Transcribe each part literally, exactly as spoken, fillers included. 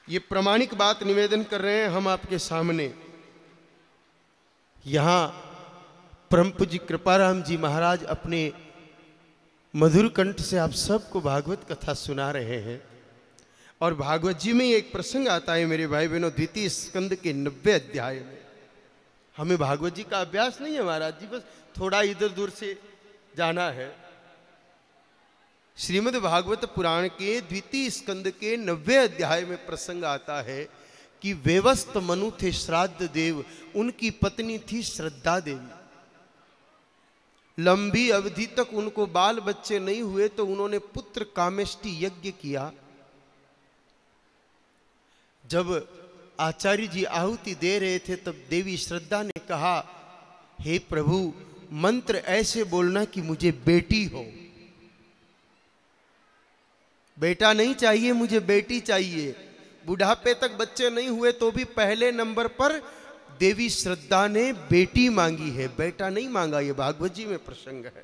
ये प्रामाणिक बात निवेदन कर रहे हैं हम आपके सामने। यहाँ परम पूज्य कृपाराम जी महाराज अपने मधुर कंठ से आप सबको भागवत कथा सुना रहे हैं। और भागवत जी में एक प्रसंग आता है मेरे भाई बहनों, द्वितीय स्कंद के नब्बे अध्याय में। हमें भागवत जी का अभ्यास नहीं है महाराज जी, बस थोड़ा इधर दूर से जाना है। श्रीमद् भागवत पुराण के द्वितीय स्कंद के नब्बे अध्याय में प्रसंग आता है कि वेवस्त मनु थे श्राद्ध देव, उनकी पत्नी थी श्रद्धा देवी। लंबी अवधि तक उनको बाल बच्चे नहीं हुए तो उन्होंने पुत्र कामेष्टि यज्ञ किया। जब आचार्य जी आहुति दे रहे थे तब देवी श्रद्धा ने कहा, हे प्रभु मंत्र ऐसे बोलना कि मुझे बेटी हो। बेटा नहीं चाहिए, मुझे बेटी चाहिए। बुढ़ापे तक बच्चे नहीं हुए तो भी पहले नंबर पर देवी श्रद्धा ने बेटी मांगी है, बेटा नहीं मांगा। ये भागवत जी में प्रसंग है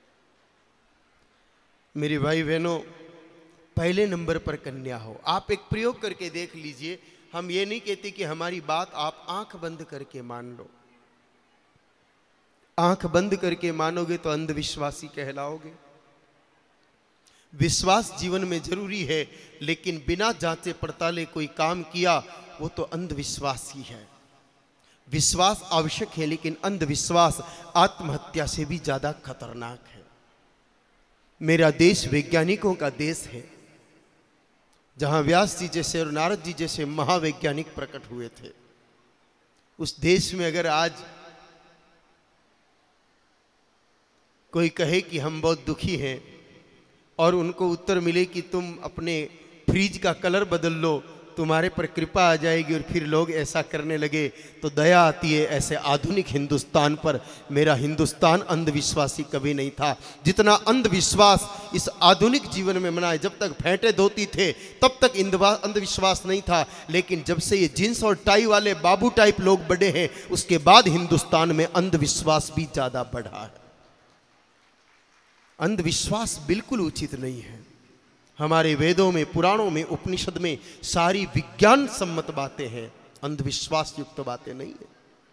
मेरे भाई बहनों। पहले नंबर पर कन्या हो। आप एक प्रयोग करके देख लीजिए। हम ये नहीं कहते कि हमारी बात आप आंख बंद करके मान लो। आंख बंद करके मानोगे तो अंधविश्वासी कहलाओगे। विश्वास जीवन में जरूरी है, लेकिन बिना जांचे पड़ताले कोई काम किया वो तो अंधविश्वास ही है। विश्वास आवश्यक है, लेकिन अंधविश्वास आत्महत्या से भी ज्यादा खतरनाक है। मेरा देश वैज्ञानिकों का देश है, जहां व्यास जी जैसे और नारद जी जैसे महावैज्ञानिक प्रकट हुए थे। उस देश में अगर आज कोई कहे कि हम बहुत दुखी हैं और उनको उत्तर मिले कि तुम अपने फ्रिज का कलर बदल लो, तुम्हारे पर कृपा आ जाएगी, और फिर लोग ऐसा करने लगे, तो दया आती है ऐसे आधुनिक हिंदुस्तान पर। मेरा हिंदुस्तान अंधविश्वासी कभी नहीं था जितना अंधविश्वास इस आधुनिक जीवन में मना है। जब तक फेंटे धोती थे तब तक अंधविश्वास नहीं था, लेकिन जब से ये जींस और टाई वाले बाबू टाइप लोग बढ़े हैं, उसके बाद हिंदुस्तान में अंधविश्वास भी ज्यादा बढ़ा है। अंधविश्वास बिल्कुल उचित नहीं है। हमारे वेदों में, पुराणों में, उपनिषद में सारी विज्ञान सम्मत बातें हैं, अंधविश्वास युक्त बातें नहीं है।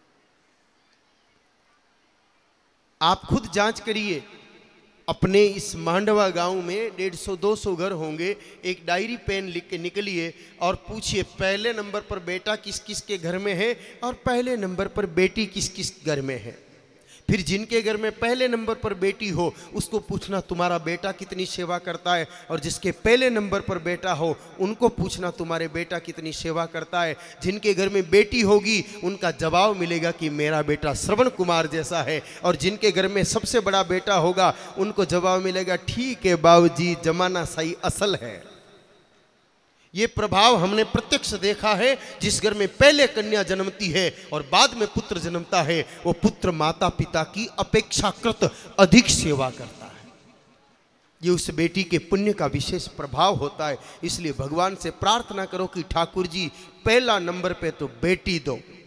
आप खुद जांच करिए। अपने इस मांडवा गांव में डेढ़ सौ दो सौ घर होंगे। एक डायरी पेन लिख के निकलिए और पूछिए पहले नंबर पर बेटा किस किस के घर में है और पहले नंबर पर बेटी किस किस घर में है। फिर जिनके घर में पहले नंबर पर बेटी हो उसको पूछना तुम्हारा बेटा कितनी सेवा करता है, और जिसके पहले नंबर पर बेटा हो उनको पूछना तुम्हारे बेटा कितनी सेवा करता है। जिनके घर में बेटी होगी उनका जवाब मिलेगा कि मेरा बेटा श्रवण कुमार जैसा है, और जिनके घर में सबसे बड़ा बेटा होगा उनको जवाब मिलेगा ठीक है बाबूजी, जमाना सही असल है। ये प्रभाव हमने प्रत्यक्ष देखा है। जिस घर में पहले कन्या जन्मती है और बाद में पुत्र जन्मता है, वो पुत्र माता पिता की अपेक्षाकृत अधिक सेवा करता है। ये उस बेटी के पुण्य का विशेष प्रभाव होता है। इसलिए भगवान से प्रार्थना करो कि ठाकुर जी पहला नंबर पे तो बेटी दो।